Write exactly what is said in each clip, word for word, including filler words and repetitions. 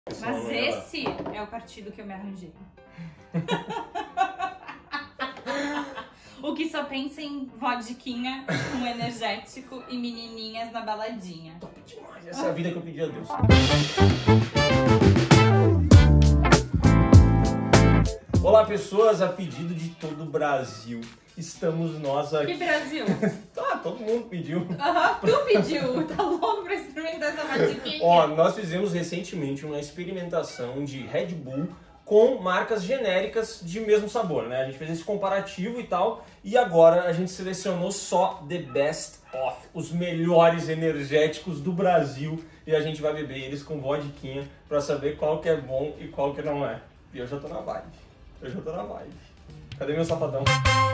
Mas esse é o partido que eu me arranjei. O que só pensa em vodquinha, um energético e menininhas na baladinha. Top demais, essa é a vida que eu pedi a Deus. Olá pessoas, a pedido de todo o Brasil, estamos nós aqui. Que Brasil? Ah, todo mundo pediu. Aham, uhum, tu pediu, tá louco pra experimentar essa vodquinha? Ó, nós fizemos recentemente uma experimentação de Red Bull com marcas genéricas de mesmo sabor, né? A gente fez esse comparativo e tal, e agora a gente selecionou só the best of, os melhores energéticos do Brasil, e a gente vai beber eles com vodquinha pra saber qual que é bom e qual que não é. E eu já tô na vibe, eu já tô na vibe. Cadê meu safadão?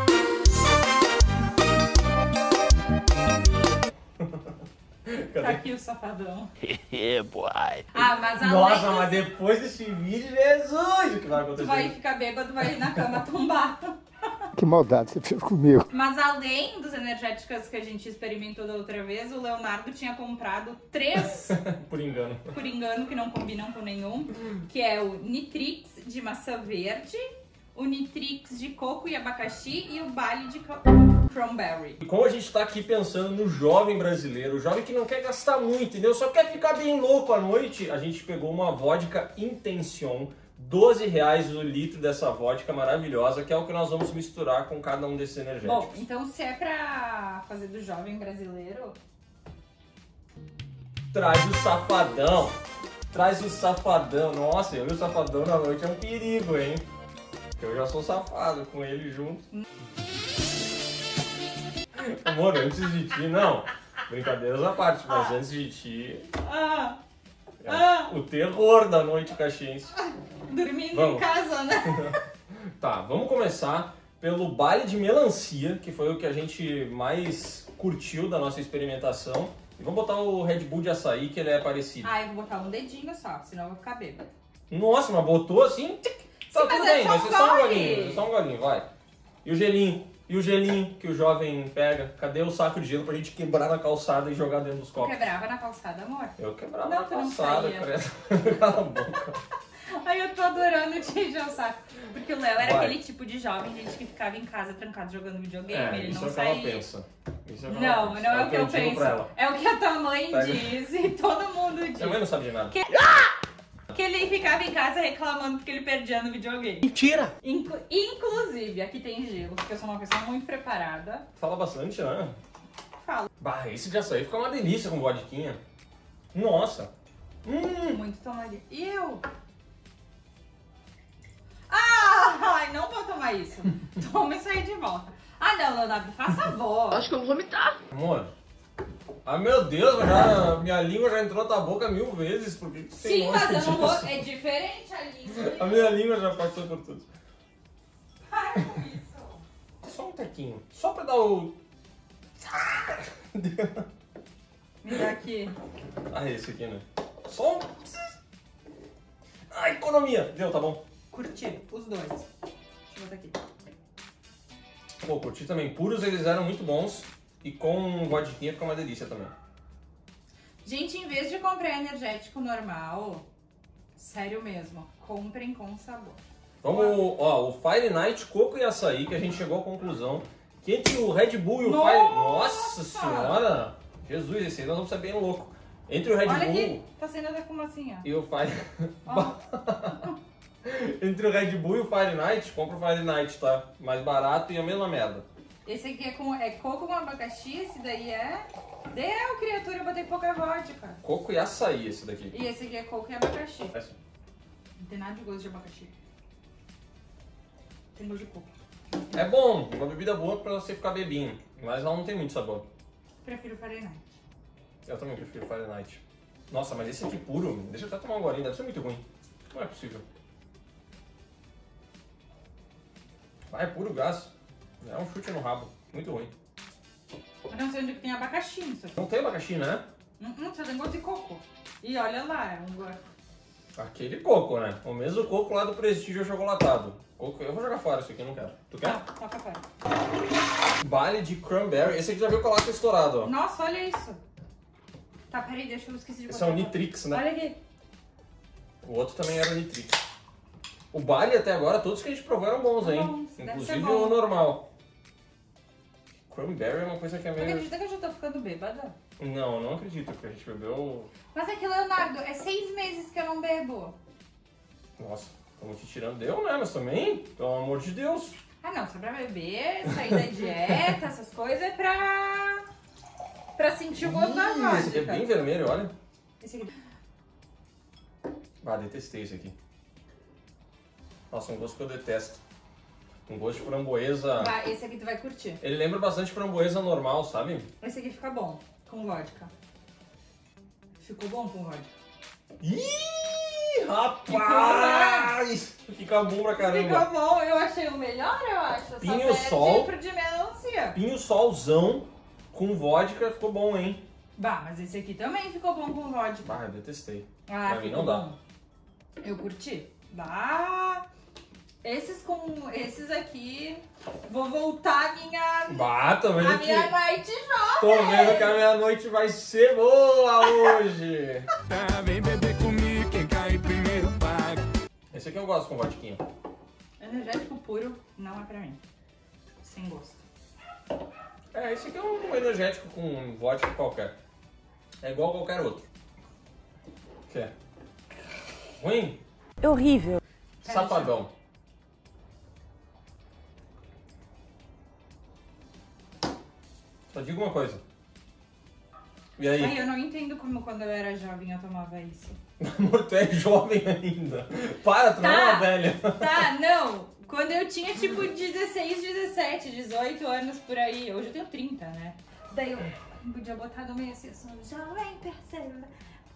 Cadê? Tá aqui o safadão. Yeah, boy. Ah, mas além Nossa, dos... mas depois desse vídeo, Jesus, o que vai acontecer? Tu vai ficar bêbado, vai ir na cama tombar. Que maldade você fez comigo. Mas além dos energéticos que a gente experimentou da outra vez, o Leonardo tinha comprado três, por engano, por engano, que não combinam com nenhum, que é o Nitrix de maçã verde, o Nitrix de coco e abacaxi e o Bali de cranberry. E como a gente tá aqui pensando no jovem brasileiro, o jovem que não quer gastar muito, entendeu? Só quer ficar bem louco à noite, a gente pegou uma vodka Intention, doze reais o litro dessa vodka maravilhosa, que é o que nós vamos misturar com cada um desses energéticos. Bom, então se é pra fazer do jovem brasileiro... Traz o safadão, traz o safadão. Nossa, eu e o safadão na noite é um perigo, hein? Eu já sou safado com ele junto. Amor, antes de ti, não. Brincadeiras à parte, mas antes de ti... Ah, é ah, o terror da noite caxiense. dormindo Vamos. em casa, né? Tá, vamos começar pelo Bali de melancia, que foi o que a gente mais curtiu da nossa experimentação. E vamos botar o Red Bull de açaí, que ele é parecido. Ah, eu vou botar um dedinho só, senão eu vou ficar bêbada. Nossa, mas botou assim... Tic. Tá, Sim, tudo mas é bem, só vai um ser só um gole. golinho, vai ser só um golinho, vai. E o gelinho? E o gelinho que o jovem pega? Cadê o saco de gelo pra gente quebrar na calçada e jogar dentro dos Tu copos? quebrava na calçada, amor? Eu quebrava Não, na tu não calçada, saía. credo. Cala a boca. Ai, eu tô adorando te encher o saco. Porque o Léo era Vai. aquele tipo de jovem, gente, que ficava em casa trancado jogando videogame, É, ele isso não é o que ela saía. pensa. Isso é o que ela Não, pensa. não é o que eu digo penso. pra ela. É o que a tua mãe Pega. diz e todo mundo diz. Minha mãe não sabe de nada. Que... que ele ficava em casa reclamando porque ele perdia no videogame. Mentira! Inclu- Inclusive, aqui tem gelo, porque eu sou uma pessoa muito preparada. Fala bastante, né? Falo Bah, esse de açaí fica uma delícia com vodquinha. Nossa. Hum. muito tomaria. E eu? Ah, ai, não vou tomar isso. Toma isso aí de volta. Ah, não, Leonardo, faz favor. Acho que eu vou vomitar. Amor. Ah, meu Deus, já, minha língua já entrou na tua boca mil vezes. Por que que você tem Sim, mas eu nojo não vou. disso? É diferente a língua. A minha língua já passou por tudo. Para com isso. Só um tequinho. Só pra dar o... Me dá aqui. Ah, esse aqui, né? Só um... Ah, economia. Deu, tá bom. Curti, os dois. Deixa eu botar aqui. Pô, curti também. Puros eles eram muito bons. E com vodquinha fica uma delícia também. Gente, em vez de comprar energético normal, sério mesmo, comprem com sabor. Vamos, ó, o Fire Night, coco e açaí, que a gente chegou à conclusão que entre o Red Bull e o Nossa! Fire... Nossa senhora! Jesus, esse aí nós vamos ser bem louco. Entre o Red Olha Bull aqui, tá saindo até fumacinha. e o Fire... Ó. Entre o Red Bull e o Fire Night, compra o Fire Night, tá? Mais barato e a mesma merda. Esse aqui é, com, é coco com abacaxi, esse daí é... Deu, criatura, eu botei pouca vodka. Coco e açaí esse daqui. E esse aqui é coco e abacaxi. Essa. Não tem nada de gosto de abacaxi. Tem gosto de coco. É bom, uma bebida boa pra você ficar bebinho, mas ela não tem muito sabor. Prefiro Fahrenheit. Eu também prefiro Fire Night. Nossa, mas esse aqui puro, deixa eu até tomar um golinho, deve ser muito ruim. Não é possível. Ah, é puro gás. É um chute no rabo, muito ruim. Eu não sei onde que tem abacaxi nisso aqui. Não tem abacaxi, né? Hum, hum, só tem gosto de coco. E olha lá, é um gosto. Aquele coco, né? O mesmo coco lá do Prestígio achocolatado. Coco, eu vou jogar fora isso aqui, eu não quero. Tu quer? Tá, toca fora. Bali de cranberry. Esse aqui já viu com a lata estourado, ó. Nossa, olha isso. Tá, peraí, deixa eu esqueci de Esse botar. é o Nitrix, né? Olha aqui. O outro também era Nitrix. O Bali até agora, todos que a gente provou eram bons, hein? Bons, deve Inclusive ser bom. o normal. Cranberry é uma coisa que é Você meio... acredita que eu já tô ficando bêbada? Não, não acredito, porque a gente bebeu... Mas é que, Leonardo, é seis meses que eu não bebo. Nossa, estamos te tirando. Deu, né? Mas também, pelo amor de Deus. Ah, não, só pra beber, sair da dieta, essas coisas, é pra... pra sentir o gosto da Ih, vodka. esse aqui é bem vermelho, olha. Esse aqui... Ah, detestei esse aqui. Nossa, um gosto que eu detesto. Um gosto de framboesa. Vai, esse aqui tu vai curtir. Ele lembra bastante framboesa normal, sabe? Esse aqui fica bom, com vodka. Ficou bom com vodka. Ih, rapaz! Fica bom pra caramba. Ficou bom, eu achei o melhor, eu acho. Essa Pinho verde Sol. pro de melancia. Pinho solzão com vodka ficou bom, hein? Bah, mas esse aqui também ficou bom com vodka. Ah, eu detestei. Ah, Pra mim ficou não dá. bom. Eu curti. Bah, esses com esses aqui, vou voltar a minha, Bah, tô vendo a que... minha night jovem. Tô vendo que a minha noite vai ser boa hoje. Ah, vem beber comigo, quem cair primeiro paga. Esse aqui eu gosto com vodquinha. Energético puro não é pra mim. Sem gosto. É, esse aqui é um energético com vodka qualquer. É igual qualquer outro. O que é? Ruim? É horrível. Safadão. Só digo uma coisa. E aí? Ai, eu não entendo como quando eu era jovem eu tomava isso. Amor, tu é jovem ainda. Para, tu não é Tá. uma velha. Tá, não. Quando eu tinha tipo dezesseis, dezessete, dezoito anos por aí. Hoje eu tenho trinta, né? Daí eu podia botar no meio assim, assim, jovem, perceba.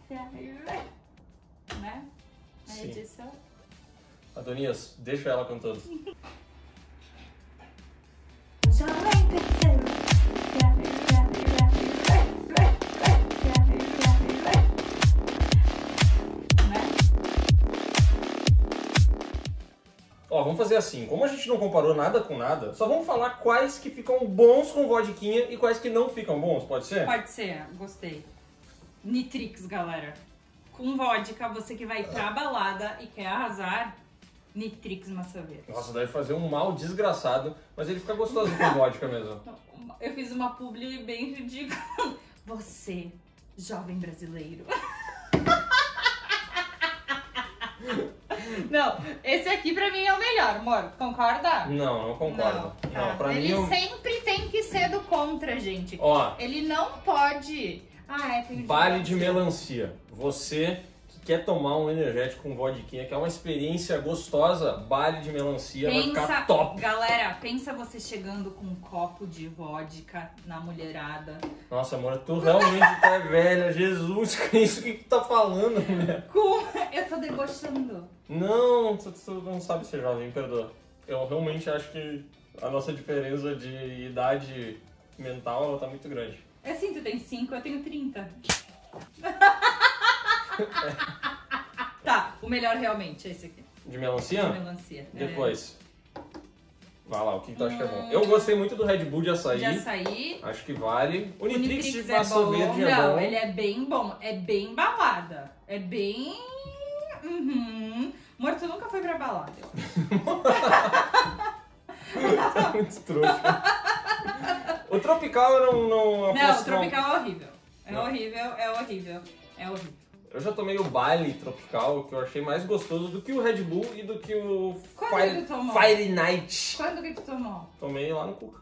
Né? A Sim. edição. Adonias, deixa ela cantando. Jovem, perceba. Ó, vamos fazer assim. Como a gente não comparou nada com nada, só vamos falar quais que ficam bons com vodquinha e quais que não ficam bons, pode ser? Pode ser, gostei. Nitrix, galera. Com vodka, você que vai pra balada e quer arrasar, Nitrix Maçã Verde. Nossa, deve fazer um mal desgraçado, mas ele fica gostoso com vodka mesmo. Eu fiz uma publi bem ridícula. Você, jovem brasileiro. Não, esse aqui pra mim é o melhor, amor. Concorda? Não, não concordo. Não, tá. pra Ele mim... eu- sempre tem que ser do contra, gente. Ó, Ele não pode... Ah, é, tem o Bali de melancia. Você que quer tomar um energético com vodquinha, que é uma experiência gostosa, Bali de melancia vai Pensa, ficar top. galera, pensa você chegando com um copo de vodka na mulherada. Nossa, amor, tu realmente tá velha. Jesus Cristo, o que que tu tá falando, mulher? Com... Eu tô debochando. Não, tu, tu não sabe ser jovem, me perdoa. Eu realmente acho que a nossa diferença de idade mental, ela tá muito grande. É assim, tu tem cinco, eu tenho trinta. Tá, o melhor realmente é esse aqui. De melancia? De melancia. Depois. Vai lá, o que tu acha que é bom? Eu gostei muito do Red Bull de É, açaí. de açaí. Acho que vale. O O Nitrix, Nitrix de é maçã bom. verde é Não, bom. ele é bem bom. É bem balada. É bem... Uhum. Amor, tu nunca foi pra balada. Tá muito trouxa. O tropical eu não... Não, Não, o aposto, tropical é horrível. É Não. horrível, é horrível. É horrível. Eu já tomei o Bali tropical, que eu achei mais gostoso do que o Red Bull e do que o Quando Fire, que tu tomou? Fire Night. Quando que tu tomou? Tomei lá no Cuca.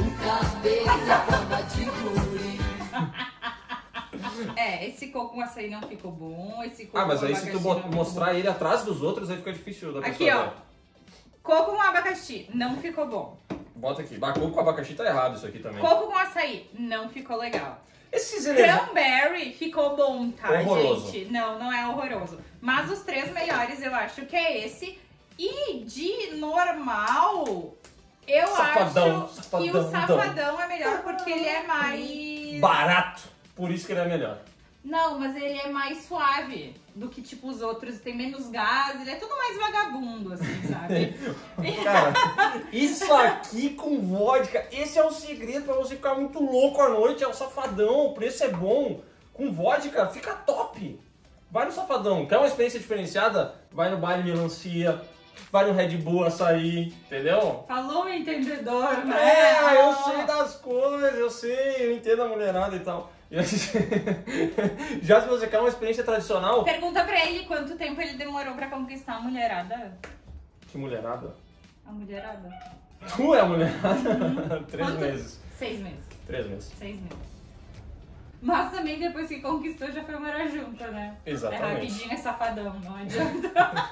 É, esse coco com açaí não ficou bom. Esse coco Ah, mas com aí se tu abacaxi bot- não ficou mostrar bom. ele atrás dos outros, aí fica difícil da Aqui, pessoa ó. ver. Coco com abacaxi não ficou bom. Bota aqui. Bacu com abacaxi tá errado isso aqui também. Coco com açaí não ficou legal. Esses energéticos... Cranberry ficou bom, tá, Horroroso. gente? Não, não é horroroso. Mas os três melhores eu acho que é esse. E de normal, eu Safadão, acho que safadão, o safadão é melhor porque ele é mais... Barato. Por isso que ele é melhor. Não, mas ele é mais suave do que, tipo, os outros. Tem menos gás, ele é tudo mais vagabundo, assim, sabe? Cara, isso aqui com vodka, esse é o segredo pra você ficar muito louco à noite, é o safadão, o preço é bom. Com vodka, fica top. Vai no Safadão. Quer uma experiência diferenciada? Vai no baile melancia, vai no Red Bull açaí, entendeu? Falou um entendedor, né? É, eu sei das coisas, eu sei, eu entendo a mulherada e tal. Já se você quer uma experiência tradicional... Pergunta pra ele quanto tempo ele demorou pra conquistar a mulherada. Que mulherada? A mulherada? Tu é a mulherada? Uhum. Três Quanto? meses. Seis meses. Três meses. Seis meses. Mas também depois que conquistou já foi morar junto, né? Exatamente. É rapidinho, é safadão, não adianta.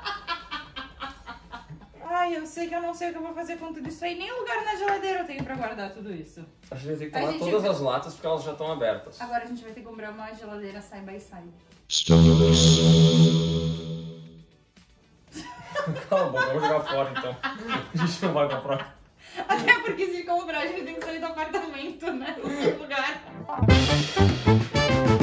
Ai, eu sei que eu não sei o que eu vou fazer com tudo isso aí. Nem lugar na geladeira eu tenho pra guardar tudo isso. A gente vai ter que A tomar gente todas vai- as latas porque elas já estão abertas. Agora a gente vai ter que comprar uma geladeira side by side. Cala a boca, vamos jogar fora então. A gente não vai comprar. Até porque se comprar a gente tem que sair do apartamento, né? Não tem lugar.